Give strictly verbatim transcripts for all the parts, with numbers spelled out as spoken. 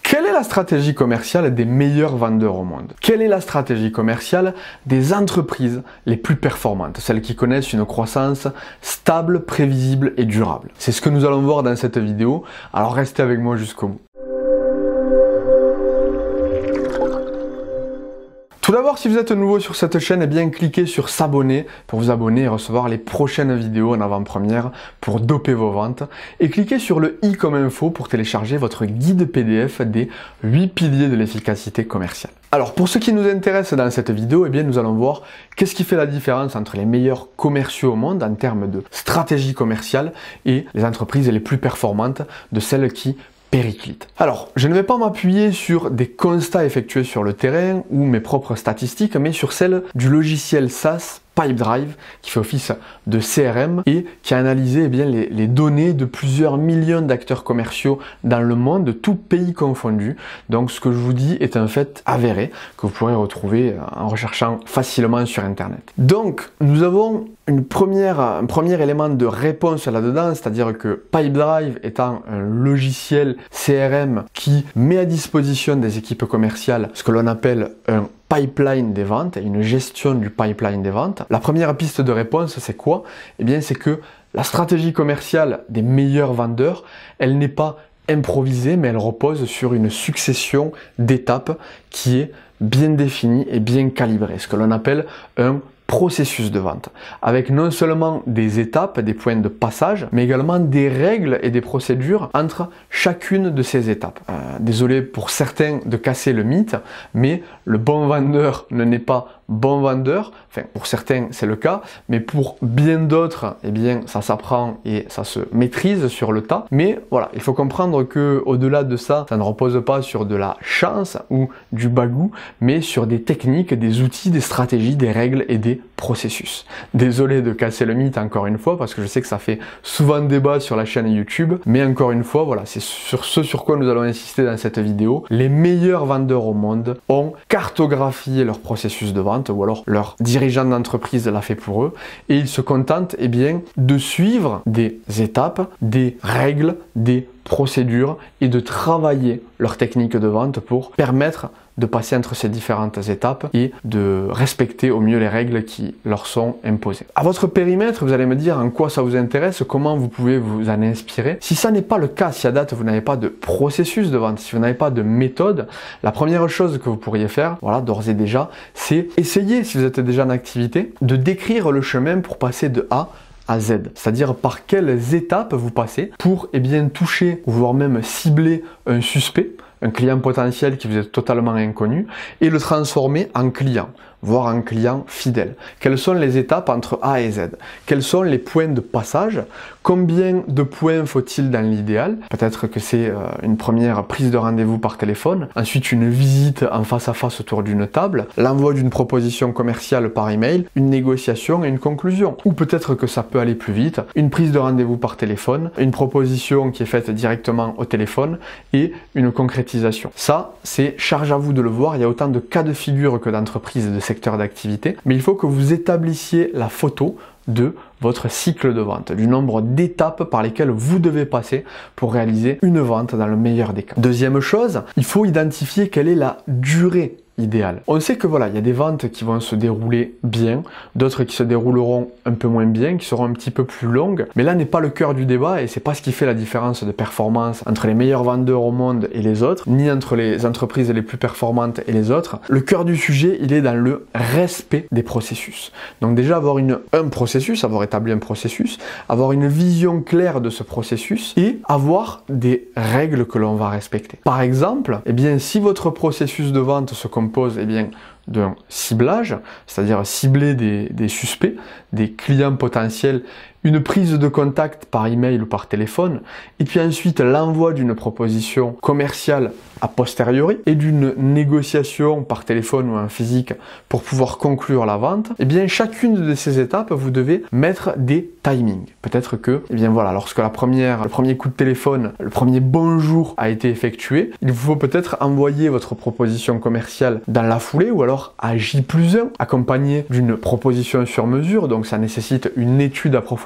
Quelle est la stratégie commerciale des meilleurs vendeurs au monde? Quelle est la stratégie commerciale des entreprises les plus performantes, celles qui connaissent une croissance stable, prévisible et durable? C'est ce que nous allons voir dans cette vidéo, alors restez avec moi jusqu'au bout. Tout d'abord, si vous êtes nouveau sur cette chaîne, eh bien cliquez sur s'abonner pour vous abonner et recevoir les prochaines vidéos en avant-première pour doper vos ventes. Et cliquez sur le i comme info pour télécharger votre guide P D F des huit piliers de l'efficacité commerciale. Alors pour ce qui nous intéresse dans cette vidéo, eh bien nous allons voir qu'est-ce qui fait la différence entre les meilleurs commerciaux au monde en termes de stratégie commerciale et les entreprises les plus performantes de celles qui périclite. Alors, je ne vais pas m'appuyer sur des constats effectués sur le terrain ou mes propres statistiques, mais sur celles du logiciel SaaS Pipedrive, qui fait office de C R M et qui a analysé eh bien, les, les données de plusieurs millions d'acteurs commerciaux dans le monde, de tout pays confondu. Donc ce que je vous dis est un fait avéré que vous pourrez retrouver en recherchant facilement sur Internet. Donc nous avons une première, un premier élément de réponse là-dedans, c'est-à-dire que Pipedrive étant un logiciel C R M qui met à disposition des équipes commerciales ce que l'on appelle un pipeline des ventes, une gestion du pipeline des ventes. La première piste de réponse, c'est quoi? Eh bien, c'est que la stratégie commerciale des meilleurs vendeurs, elle n'est pas improvisée, mais elle repose sur une succession d'étapes qui est bien définie et bien calibrée, ce que l'on appelle un processus de vente, avec non seulement des étapes, des points de passage, mais également des règles et des procédures entre chacune de ces étapes. Euh, désolé pour certains de casser le mythe, mais le bon vendeur ne n'est pas bon vendeur, enfin pour certains c'est le cas, mais pour bien d'autres, eh bien ça s'apprend et ça se maîtrise sur le tas. Mais voilà, il faut comprendre que au-delà de ça, ça ne repose pas sur de la chance ou du bagou, mais sur des techniques, des outils, des stratégies, des règles et des processus. Désolé de casser le mythe encore une fois, parce que je sais que ça fait souvent débat sur la chaîne YouTube, mais encore une fois, voilà, c'est sur ce sur quoi nous allons insister dans cette vidéo. Les meilleurs vendeurs au monde ont cartographié leur processus de vente, ou alors leur dirigeant d'entreprise l'a fait pour eux, et ils se contentent eh bien, de suivre des étapes, des règles, des procédures et de travailler leur technique de vente pour permettre de passer entre ces différentes étapes et de respecter au mieux les règles qui leur sont imposées. À votre périmètre, vous allez me dire en quoi ça vous intéresse, comment vous pouvez vous en inspirer. Si ça n'est pas le cas, si à date vous n'avez pas de processus de vente, si vous n'avez pas de méthode, la première chose que vous pourriez faire, voilà, d'ores et déjà, c'est essayer, si vous êtes déjà en activité, de décrire le chemin pour passer de A à Z, c'est-à-dire par quelles étapes vous passez pour eh bien, toucher, voire même cibler un suspect, un client potentiel qui vous est totalement inconnu, et le transformer en client, voire en client fidèle. Quelles sont les étapes entre A et Z? Quels sont les points de passage? Combien de points faut-il dans l'idéal? Peut-être que c'est euh, une première prise de rendez-vous par téléphone, ensuite une visite en face à face autour d'une table, l'envoi d'une proposition commerciale par email, une négociation et une conclusion. Ou peut-être que ça peut aller plus vite, une prise de rendez-vous par téléphone, une proposition qui est faite directement au téléphone et une concrétisation. Ça, c'est charge à vous de le voir, il y a autant de cas de figure que d'entreprises de secteur d'activité, mais il faut que vous établissiez la photo de votre cycle de vente, du nombre d'étapes par lesquelles vous devez passer pour réaliser une vente dans le meilleur des cas. Deuxième chose, il faut identifier quelle est la durée idéal. On sait que voilà, il y a des ventes qui vont se dérouler bien, d'autres qui se dérouleront un peu moins bien, qui seront un petit peu plus longues, mais là n'est pas le cœur du débat et c'est pas ce qui fait la différence de performance entre les meilleurs vendeurs au monde et les autres, ni entre les entreprises les plus performantes et les autres. Le cœur du sujet, il est dans le respect des processus. Donc déjà avoir une, un processus, avoir établi un processus, avoir une vision claire de ce processus et avoir des règles que l'on va respecter. Par exemple, eh bien, si votre processus de vente se compose eh bien, d'un ciblage, c'est-à-dire cibler des, des suspects, des clients potentiels, une prise de contact par email ou par téléphone, et puis ensuite l'envoi d'une proposition commerciale a posteriori et d'une négociation par téléphone ou en physique pour pouvoir conclure la vente, et bien chacune de ces étapes, vous devez mettre des timings. Peut-être que, et bien voilà, lorsque la première, le premier coup de téléphone, le premier bonjour a été effectué, il vous faut peut-être envoyer votre proposition commerciale dans la foulée ou alors à J plus un, accompagné d'une proposition sur mesure, donc ça nécessite une étude approfondie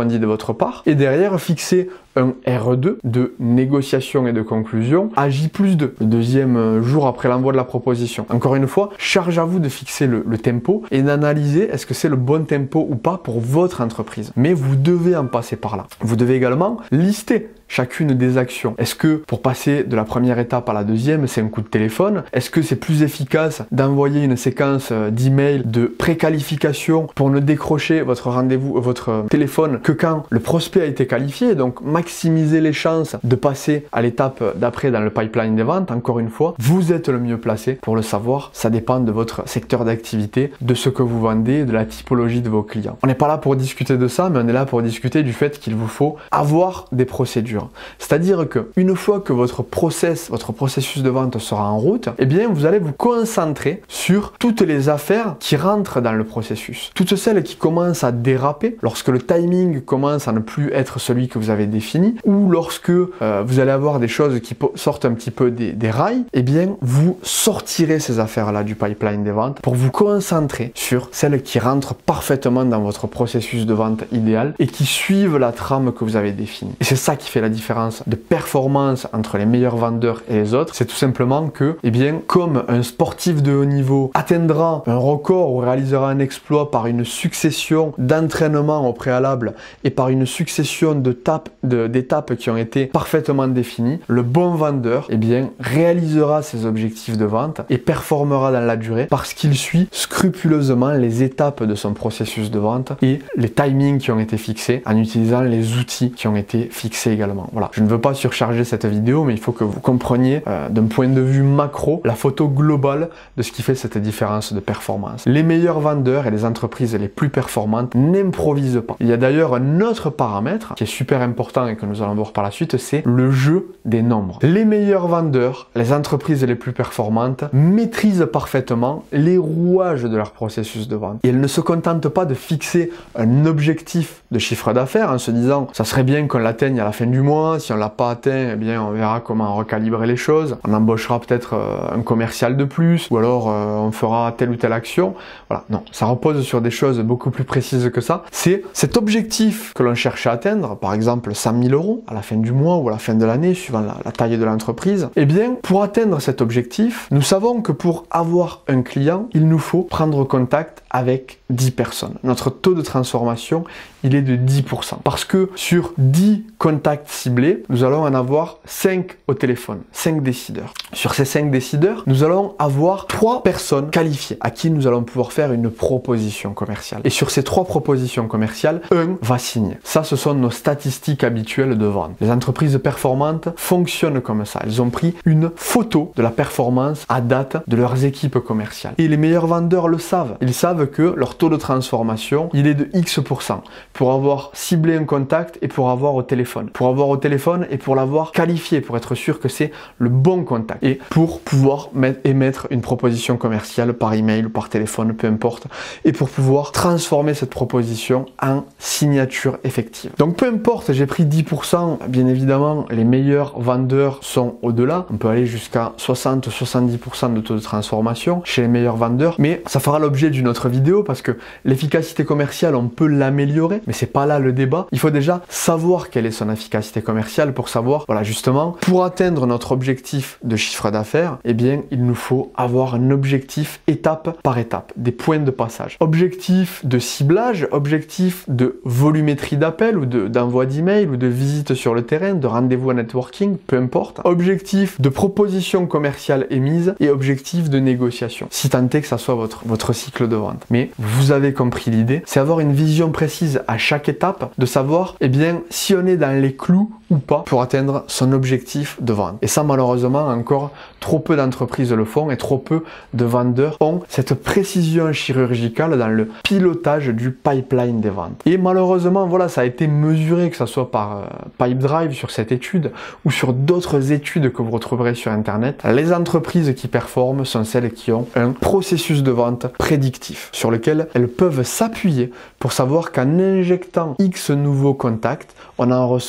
approfondie de votre part. Et derrière, fixez un R deux de négociation et de conclusion à J plus deux, le deuxième jour après l'envoi de la proposition. Encore une fois, charge à vous de fixer le, le tempo et d'analyser est-ce que c'est le bon tempo ou pas pour votre entreprise. Mais vous devez en passer par là. Vous devez également lister chacune des actions. Est-ce que pour passer de la première étape à la deuxième, c'est un coup de téléphone? Est-ce que c'est plus efficace d'envoyer une séquence d'emails de préqualification pour ne décrocher votre rendez-vous, votre téléphone que quand le prospect a été qualifié? Donc maximiser les chances de passer à l'étape d'après dans le pipeline des ventes. Encore une fois, vous êtes le mieux placé pour le savoir. Ça dépend de votre secteur d'activité, de ce que vous vendez, de la typologie de vos clients. On n'est pas là pour discuter de ça, mais on est là pour discuter du fait qu'il vous faut avoir des procédures. C'est-à-dire que une fois que votre process, votre processus de vente sera en route, eh bien vous allez vous concentrer sur toutes les affaires qui rentrent dans le processus. Toutes celles qui commencent à déraper lorsque le timing commence à ne plus être celui que vous avez défini, ou lorsque euh, vous allez avoir des choses qui sortent un petit peu des, des rails, eh bien vous sortirez ces affaires-là du pipeline des ventes pour vous concentrer sur celles qui rentrent parfaitement dans votre processus de vente idéal et qui suivent la trame que vous avez définie. Et c'est ça qui fait la différence de performance entre les meilleurs vendeurs et les autres. C'est tout simplement que, eh bien, comme un sportif de haut niveau atteindra un record ou réalisera un exploit par une succession d'entraînements au préalable et par une succession de tapes, de, d'étapes qui ont été parfaitement définies, le bon vendeur, eh bien, réalisera ses objectifs de vente et performera dans la durée parce qu'il suit scrupuleusement les étapes de son processus de vente et les timings qui ont été fixés en utilisant les outils qui ont été fixés également. Voilà, je ne veux pas surcharger cette vidéo, mais il faut que vous compreniez euh, d'un point de vue macro la photo globale de ce qui fait cette différence de performance. Les meilleurs vendeurs et les entreprises les plus performantes n'improvisent pas. Il y a d'ailleurs un autre paramètre qui est super important et que nous allons voir par la suite, c'est le jeu des nombres. Les meilleurs vendeurs, les entreprises les plus performantes maîtrisent parfaitement les rouages de leur processus de vente. Et elles ne se contentent pas de fixer un objectif de chiffre d'affaires en se disant ça serait bien qu'on l'atteigne à la fin du mois, si on l'a pas atteint, eh bien on verra comment recalibrer les choses, on embauchera peut-être euh, un commercial de plus, ou alors euh, on fera telle ou telle action. Voilà, non, ça repose sur des choses beaucoup plus précises que ça. C'est cet objectif que l'on cherche à atteindre, par exemple cent mille euros à la fin du mois ou à la fin de l'année, suivant la, la taille de l'entreprise. Eh bien, pour atteindre cet objectif, nous savons que pour avoir un client, il nous faut prendre contact avec dix personnes. Notre taux de transformation, il est de dix pour cent. Parce que sur dix contacts ciblés, nous allons en avoir cinq au téléphone, cinq décideurs. Sur ces cinq décideurs, nous allons avoir trois personnes qualifiées à qui nous allons pouvoir faire une proposition commerciale. Et sur ces trois propositions commerciales, un va signer. Ça, ce sont nos statistiques habituelles de vente. Les entreprises performantes fonctionnent comme ça. Elles ont pris une photo de la performance à date de leurs équipes commerciales. Et les meilleurs vendeurs le savent. Ils savent que leur taux de transformation, il est de X pour cent pour avoir ciblé un contact et pour avoir au téléphone. Pour avoir au téléphone et pour l'avoir qualifié, pour être sûr que c'est le bon contact. Et pour pouvoir mettre, émettre une proposition commerciale par email ou par téléphone, peu importe. Et pour pouvoir transformer cette proposition en signature effective. Donc peu importe, j'ai pris dix pour cent. Bien évidemment, les meilleurs vendeurs sont au-delà. On peut aller jusqu'à soixante à soixante-dix pour cent de taux de transformation chez les meilleurs vendeurs. Mais ça fera l'objet d'une autre vidéo parce que l'efficacité commerciale, on peut l'améliorer, mais c'est pas là le débat. Il faut déjà savoir quelle est son efficacité commerciale pour savoir, voilà, justement, pour atteindre notre objectif de chiffre d'affaires, eh bien, il nous faut avoir un objectif étape par étape, des points de passage. Objectif de ciblage, objectif de volumétrie d'appel ou de, d'envoi d'email ou de visite sur le terrain, de rendez-vous à networking, peu importe. Objectif de proposition commerciale émise et objectif de négociation, si tant est que ça soit votre, votre cycle de vente. Mais vous avez compris l'idée, c'est avoir une vision précise à chaque étape, de savoir, eh bien, si on est dans les clous ou pas pour atteindre son objectif de vente. Et ça, malheureusement, encore trop peu d'entreprises le font et trop peu de vendeurs ont cette précision chirurgicale dans le pilotage du pipeline des ventes. Et malheureusement, voilà, ça a été mesuré, que ce soit par euh, Pipedrive sur cette étude ou sur d'autres études que vous retrouverez sur Internet. Les entreprises qui performent sont celles qui ont un processus de vente prédictif sur lequel elles peuvent s'appuyer pour savoir qu'en injectant X nouveaux contacts, on en ressort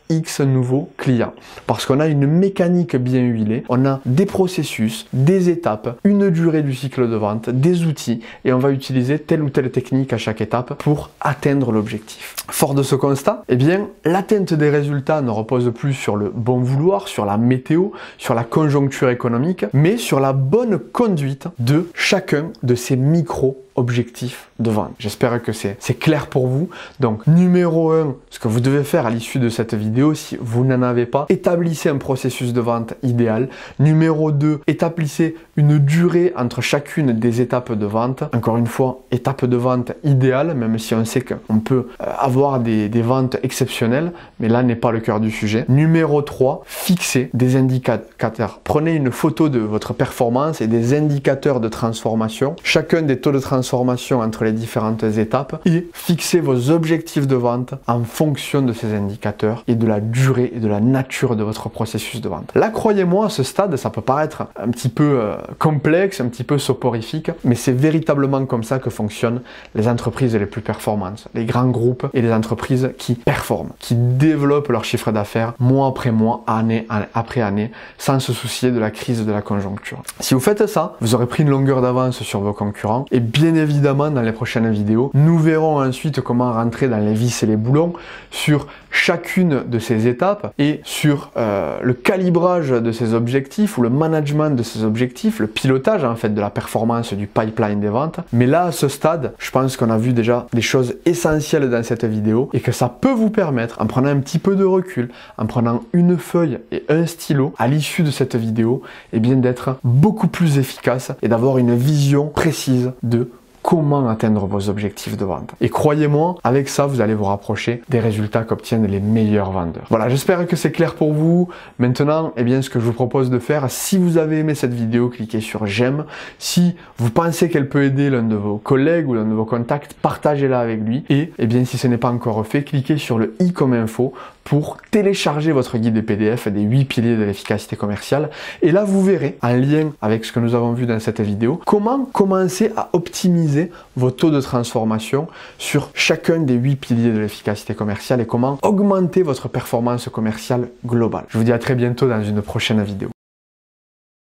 X nouveaux clients. Parce qu'on a une mécanique bien huilée, on a des processus, des étapes, une durée du cycle de vente, des outils, et on va utiliser telle ou telle technique à chaque étape pour atteindre l'objectif. Fort de ce constat, eh bien, l'atteinte des résultats ne repose plus sur le bon vouloir, sur la météo, sur la conjoncture économique, mais sur la bonne conduite de chacun de ces micro-objectifs de vente. J'espère que c'est clair pour vous. Donc, numéro un, ce que vous devez faire à l'issue de cette vidéo, si vous n'en avez pas, établissez un processus de vente idéal. Numéro deux, établissez une durée entre chacune des étapes de vente. Encore une fois, étape de vente idéale, même si on sait qu'on peut avoir des, des ventes exceptionnelles, mais là n'est pas le cœur du sujet. Numéro trois, fixez des indicateurs. Prenez une photo de votre performance et des indicateurs de transformation, chacun des taux de transformation entre les différentes étapes, et fixez vos objectifs de vente en fonction de ces indicateurs et de la durée et de la nature de votre processus de vente. Là, croyez-moi, à ce stade, ça peut paraître un petit peu euh, complexe, un petit peu soporifique, mais c'est véritablement comme ça que fonctionnent les entreprises les plus performantes, les grands groupes et les entreprises qui performent, qui développent leur chiffre d'affaires mois après mois, année après année, sans se soucier de la crise de la conjoncture. Si vous faites ça, vous aurez pris une longueur d'avance sur vos concurrents, et bien évidemment, dans les prochaines vidéos, nous verrons ensuite comment rentrer dans les vis et les boulons sur chacune de ces étapes et sur euh, le calibrage de ces objectifs ou le management de ces objectifs, le pilotage en fait de la performance du pipeline des ventes. Mais là, à ce stade, je pense qu'on a vu déjà des choses essentielles dans cette vidéo et que ça peut vous permettre, en prenant un petit peu de recul, en prenant une feuille et un stylo à l'issue de cette vidéo, et bien d'être beaucoup plus efficace et d'avoir une vision précise de comment atteindre vos objectifs de vente. Et croyez-moi, avec ça, vous allez vous rapprocher des résultats qu'obtiennent les meilleurs vendeurs. Voilà, j'espère que c'est clair pour vous. Maintenant, eh bien, ce que je vous propose de faire, si vous avez aimé cette vidéo, cliquez sur j'aime. Si vous pensez qu'elle peut aider l'un de vos collègues ou l'un de vos contacts, partagez-la avec lui. Et, eh bien, si ce n'est pas encore fait, cliquez sur le i comme info pour télécharger votre guide P D F des huit piliers de l'efficacité commerciale. Et là, vous verrez, en lien avec ce que nous avons vu dans cette vidéo, comment commencer à optimiser vos taux de transformation sur chacun des huit piliers de l'efficacité commerciale et comment augmenter votre performance commerciale globale. Je vous dis à très bientôt dans une prochaine vidéo.